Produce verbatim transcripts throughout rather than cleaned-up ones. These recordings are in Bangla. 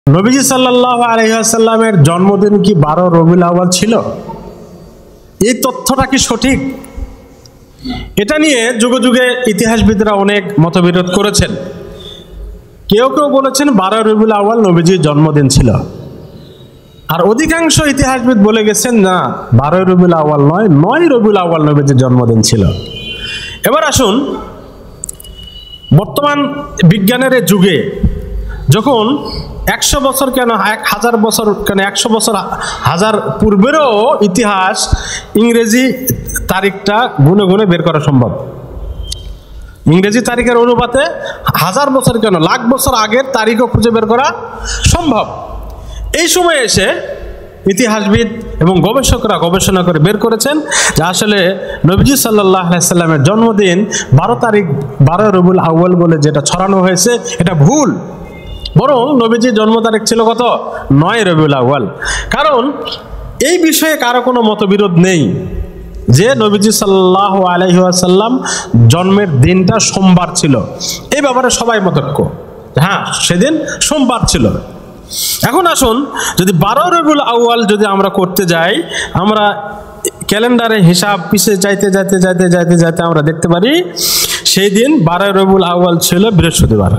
নবীজি সাল্লাল্লাহু আলাইহি ওয়াসাল্লামের জন্মদিন কি বারো রবিউল আউয়াল ছিল? এই তথ্যটা কি সঠিক? এটা নিয়ে যুগে যুগে ইতিহাসবিদরা অনেক মতবিরোধ করেছেন। কেউ কেউ বলেছেন বারো রবিউল আউয়াল নবীজির জন্মদিন ছিল, আর অধিকাংশ ইতিহাসবিদ বলে গেছেন না, বারো রবিউল আউয়াল নয়, নয় রবিউল আউয়াল নবীজির জন্মদিন ছিল। এবার আসুন, বর্তমান বিজ্ঞানের যুগে যখন একশো বছর কেন এক হাজার বছর কেন একশো বছর হাজার পূর্বেরও ইতিহাস ইংরেজি তারিখটা গুনে গুনে বের করা সম্ভব। ইংরেজি তারিখের অনুপাতে হাজার বছর কেন লাখ বছর আগের তারিখও খুঁজে বের করা সম্ভব। এই সময় এসে ইতিহাসবিদ এবং গবেষকরা গবেষণা করে বের করেছেন যে আসলে নবীজি সাল্লাল্লাহু আলাইহি সাল্লামের জন্মদিন বারো তারিখ বারো রবিউল আউয়াল বলে যেটা ছড়ানো হয়েছে এটা ভুল। বরং নবীজির জন্ম তারিখ ছিল কত? নয় রবিউল আউয়াল। কারণ এই বিষয়ে কারো কোনো মতবিরোধ নেই যে নবীজি সাল্লাল্লাহু আলাইহি ওয়াসাল্লাম জন্মের দিনটা সোমবার ছিল। এই ব্যাপারে সবাই মতৈক্য, হ্যাঁ সেদিন সোমবার ছিল। এখন আসুন, যদি বারো রবিউল আউয়াল যদি আমরা করতে যাই, আমরা ক্যালেন্ডারে হিসাব পিছিয়ে যাইতে যাইতে যাইতে যাইতে যাইতে আমরা দেখতে পারি সেই দিন বারো রবিউল আউয়াল ছিল বৃহস্পতিবার।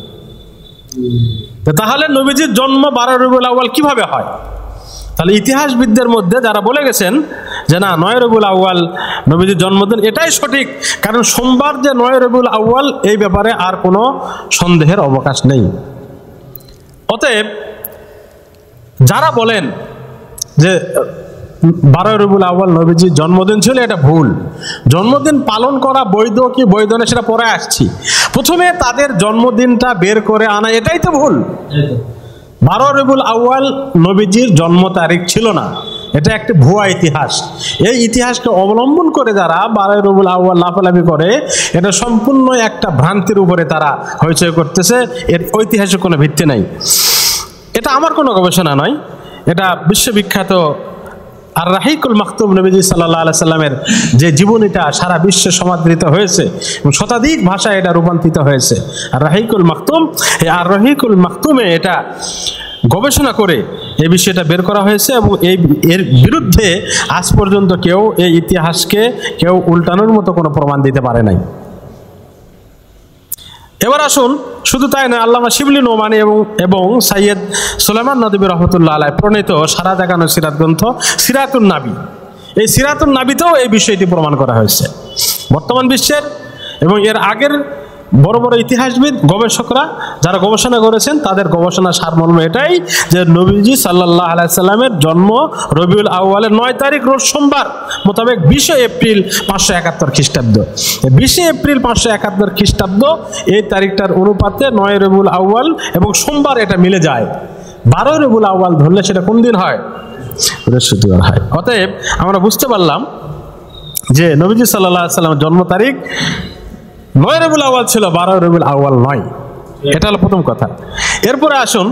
তাহলে নবীজির জন্ম বারো রবিউল আউয়াল কিভাবে হয়? তাহলে ইতিহাসবিদদের মধ্যে যারা বলে গেছেন যে না, নয় রবিউল আউয়াল নবীজির জন্মদিন, এটাই সঠিক। কারণ সোমবার যে নয় রবিউল আউয়াল এই ব্যাপারে আর কোনো সন্দেহের অবকাশ নেই। অতএব যারা বলেন যে বারো রবিউল আউয়াল নবীজির জন্মদিন ছিল, এটা ভুল। জন্মদিন পালন করা বৈধ কি বৈধ না সেটা পরে আসছি। প্রথমে তাদের জন্মদিনটা বের করে আনা, এটাই তো ভুল। বারো রবিউল আউয়াল নবীজির জন্ম তারিখ ছিল না, এটা একটা ভুয়া ইতিহাস। এই ইতিহাসকে অবলম্বন করে যারা বারো রবিউল আউয়াল লাফালাফি করে, এটা সম্পূর্ণ একটা ভ্রান্তির উপরে তারা হইচই করতেছে, এর ঐতিহাসিক কোনো ভিত্তি নাই। এটা আমার কোনো গবেষণা নয়, এটা বিশ্ববিখ্যাত আর রাহিকুল মাকতুম নবীজি সাল্লাল্লাহু আলাইহি সাল্লামের যে জীবনীটা সারা বিশ্বে সমাদৃত হয়েছে এবং শতাধিক ভাষায় এটা রূপান্তরিত হয়েছে। আর রাহিকুল মাকতুম, এই আর রাহিকুল মাকতুমে এটা গবেষণা করে এই বিষয়টা বের করা হয়েছে এবং এই এর বিরুদ্ধে আজ পর্যন্ত কেউ এই ইতিহাসকে কেউ উল্টানোর মতো কোনো প্রমাণ দিতে পারে নাই। এবার আসুন, শুধু তাই নয়, আল্লামা শিবলি নোমানী এবং এবং সাইয়্যেদ সুলাইমান নদভী রহমতুল্লাহ আলাইহি প্রণীত সারা জাগানো সিরাত গ্রন্থ সিরাতুন নাবী, এই সিরাতুন নাবীতেও এই বিষয়টি প্রমাণ করা হয়েছে। বর্তমান বিশ্বের এবং এর আগের বড় বড় ইতিহাসবিদ গবেষকরা যারা গবেষণা করেছেন তাদের গবেষণা সারমর্ম এটাই যে নবীজি সাল্লাল্লাহু আলাইহি সাল্লামের জন্ম রবিউল আউয়ালের নয় তারিখ রোজ সোমবার মোতাবেক বিশে এপ্রিল পাঁচশো একাত্তর খ্রিস্টাব্দ। বিশে এপ্রিল পাঁচশো একাত্তর খ্রিস্টাব্দ এই তারিখটার অনুপাতে নয় রবিউল আউয়াল এবং সোমবার এটা মিলে যায়। বারো রবিউল আউয়াল ধরলে সেটা কোন দিন হয়? বৃহস্পতিবার হয়। অতএব আমরা বুঝতে পারলাম যে নবীজি সাল্লাল্লাহু আলাইহি সাল্লামের জন্ম তারিখ নয় রবিউল আউয়াল ছিল, বারো রবিউল আউয়াল নয়। এটা হলো প্রথম কথা। এরপরে আসুন,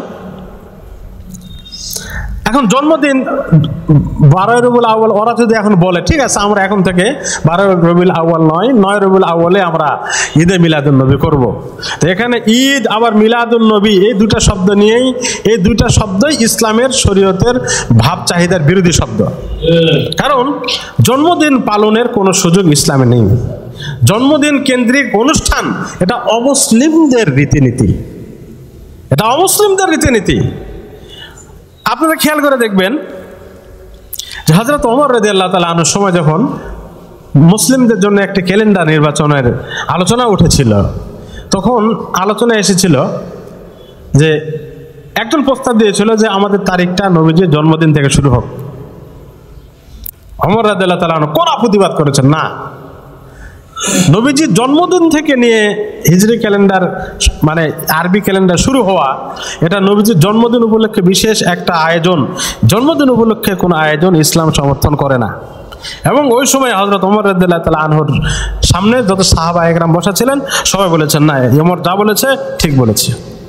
এখন জন্মদিন বারো রবিউল আউয়াল ওরা যদি এখন বলে ঠিক আছে আমরা এখন থেকে বারো রবিউল আউয়াল নয় নয় রবিউল আউয়ালে আমরা ঈদে মিলাদুন নবী করব। তো এখানে ঈদ আবার মিলাদুন নবী এই দুটা শব্দ নিয়েই, এই দুটা শব্দই ইসলামের শরীয়তের ভাব চাহিদার বিরোধী শব্দ। কারণ জন্মদিন পালনের কোনো সুযোগ ইসলামে নেই। জন্মদিন কেন্দ্রিক অনুষ্ঠান এটা অমুসলিমদের রীতিনীতি, এটা অমুসলিমদের রীতিনীতি। আপনারা খেয়াল করে দেখবেন যে হযরত ওমর রাদিয়াল্লাহু তাআলা আনহুর সময় যখন মুসলিমদের জন্য একটা ক্যালেন্ডার নির্বাচনের আলোচনা উঠেছিল, তখন আলোচনা এসেছিল যে একজন প্রস্তাব দিয়েছিল যে আমাদের তারিখটা নবীজির জন্মদিন থেকে শুরু হোক। ওমর রাদিয়াল্লাহু তাআলা আনহু কোন প্রতিবাদ করেছেন না, নবীজির জন্মদিন থেকে নিয়ে হিজরি ক্যালেন্ডার মানে আরবি ক্যালেন্ডার শুরু হওয়া, এটা নবীজির জন্মদিন উপলক্ষে বিশেষ একটা আয়োজন। জন্মদিন উপলক্ষে কোনো আয়োজন ইসলাম সমর্থন করে না। এবং ওই সময় হযরত ওমর রাদিয়াল্লাহু তাআলা আনহুর সামনে যত সাহাবা একরাম বসা ছিলেন সবাই বলেছেন না, ওমর যা বলেছে ঠিক বলেছে।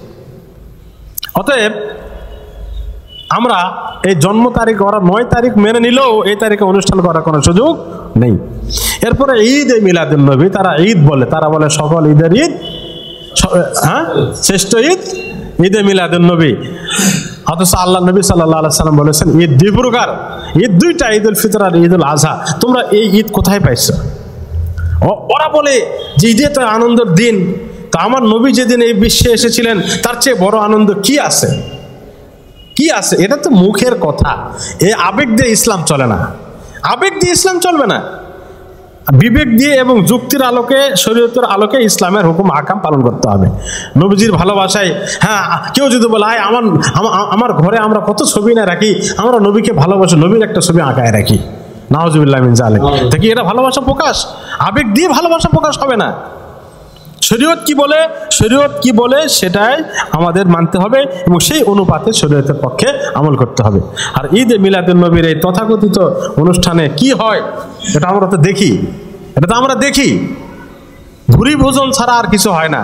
অতএব আমরা এই জন্ম তারিখ ওরা নয় তারিখ মেনে নিলেও এই তারিখে অনুষ্ঠান করার কোনো সুযোগ নেই। এরপরে ঈদ এ মিলাদুন নবী, তারা ঈদ বলে, তারা বলে সকল ঈদের ঈদ, হ্যাঁ শ্রেষ্ঠ ঈদ ঈদে মিলাদুন নবী। অথচ আল্লাহ নবী সাল্লাল্লাহু আলাইহি সাল্লাম বলেছেন ঈদ দুই প্রকার, ঈদ দুইটা, ঈদ উল ফিতর আর ঈদ উল আজহা। তোমরা এই ঈদ কোথায় পাইছো? ওরা বলে যে ঈদে তো আনন্দের দিন, তা আমার নবী যেদিন এই বিশ্বে এসেছিলেন তার চেয়ে বড় আনন্দ কি আছে? কি আছে? এটা তো মুখের কথা। এই আবেগ দিয়ে ইসলাম চলে না, আবেগ দিয়ে ইসলাম চলবে না। বিবেক দিয়ে এবং যুক্তির আলোকে, শরীয়তের আলোকে ইসলামের হুকুম আকাম পালন করতে হবে। নবীজির ভালোবাসায়, হ্যাঁ, কেউ যদি বলে আয় আমার আমার ঘরে আমরা কত ছবি না রাখি, আমরা নবীকে ভালোবাসি, নবীর একটা ছবি আঁকায় রাখি, নাউজুবিল্লাহ মিন যালিক, তা কি এটা ভালোবাসা প্রকাশ? আবেগ দিয়ে ভালোবাসা প্রকাশ হবে না। শরীয়ত কি বলে, শরীয়ত কি বলে সেটাই আমাদের মানতে হবে এবং সেই অনুপাতে শরীয়তের পক্ষে আমল করতে হবে। আর ঈদে মিলাদুন নবীর এই তথাকথিত অনুষ্ঠানে কি হয় এটা আমরা তো দেখি, এটা তো আমরা দেখি, ভুরি ভোজন ছাড়া আর কিছু হয় না।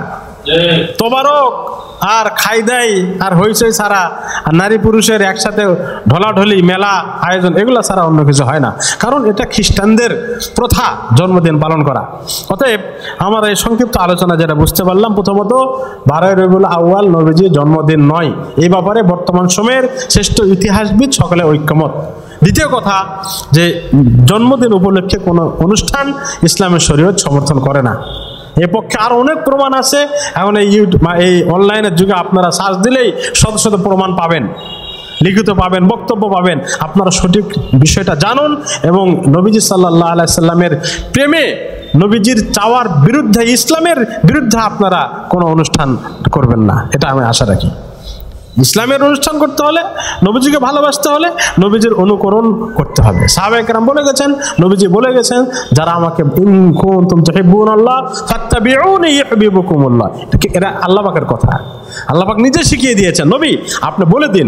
তোবারক আর খাই দেয় আর হইচই ছাড়া, আর নারী পুরুষের একসাথে ঢলাঢলি মেলা আয়োজন, এগুলো ছাড়া অন্য কিছু হয় না। কারণ এটা খ্রিস্টানদের প্রথা জন্মদিন পালন করা। অতএব আমার এই সংক্ষিপ্ত আলোচনা যেটা বুঝতে পারলাম, প্রথমত বারোই রবিউল আউয়াল নবীজির জন্মদিন নয়, এই ব্যাপারে বর্তমান সময়ের শ্রেষ্ঠ ইতিহাসবিদ সকলে ঐক্যমত। দ্বিতীয় কথা, যে জন্মদিন উপলক্ষে কোনো অনুষ্ঠান ইসলামের শরীয়ত সমর্থন করে না। এ পক্ষে আরো অনেক প্রমাণ আছে। এখন এই ইউটিউব, এই অনলাইনের যুগে আপনারা সার্চ দিলেই শত শত প্রমাণ পাবেন, লিখিত পাবেন, বক্তব্য পাবেন। আপনারা সঠিক বিষয়টা জানুন এবং নবীজি সাল্লাল্লাহু আলাইহি সাল্লামের প্রেমে, নবীজির চাওয়ার বিরুদ্ধে, ইসলামের বিরুদ্ধে আপনারা কোনো অনুষ্ঠান করবেন না, এটা আমি আশা রাখি। ইসলামের অনুষ্ঠান করতে হলে, নবীজিকে ভালোবাসতে হলে নবীজির অনুকরণ করতে হবে। সাহাবায়ে কেরাম বলে গেছেন, নবীজি বলে গেছেন, যারা আমাকে ইন কুনতুম তুহিব্বুনাল্লাহ ফাত্তাবিউনি ইউহিব্বুকুমুল্লাহ, এটা আল্লাহ পাকের কথা, আল্লাহ পাক নিজে শিখিয়ে দিয়েছেন। নবী আপনি বলে দিন,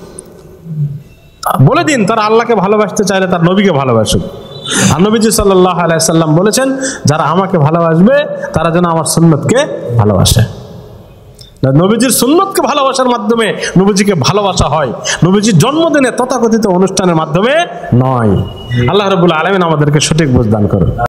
বলে দিন তারা আল্লাহকে ভালোবাসতে চাইলে তার নবীকে ভালোবাসুক। আর নবীজি সাল্লাল্লাহু আলাইহি সাল্লাম বলেছেন, যারা আমাকে ভালোবাসবে তারা যেন আমার সুন্নতকে ভালোবাসে। নবীজির সুন্নতকে ভালোবাসার মাধ্যমে নবীজিকে ভালোবাসা হয়, নবীজির জন্মদিনে তথাকথিত অনুষ্ঠানের মাধ্যমে নয়। আল্লাহ রাব্বুল আলামিন আমাদেরকে সঠিক বুঝ দান করুন।